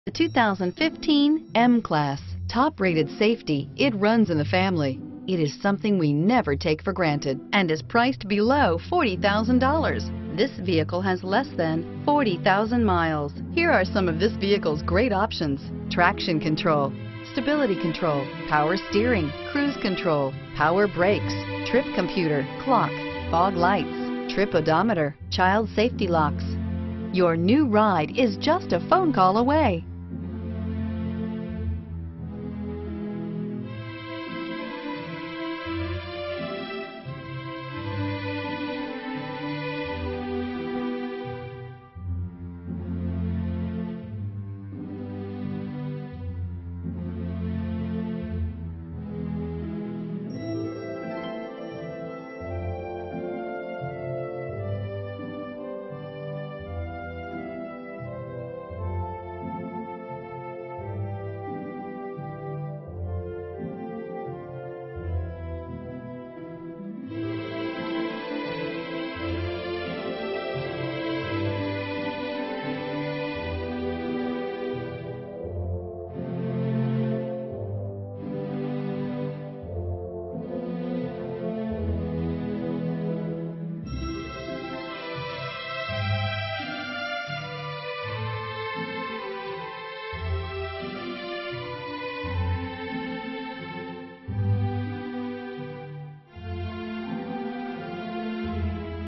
The 2015 M-Class. Top-rated safety, it runs in the family. It is something we never take for granted and is priced below $40,000. This vehicle has less than 40,000 miles. Here are some of this vehicle's great options: traction control, stability control, power steering, cruise control, power brakes, trip computer, clock, fog lights, trip odometer, child safety locks. Your new ride is just a phone call away.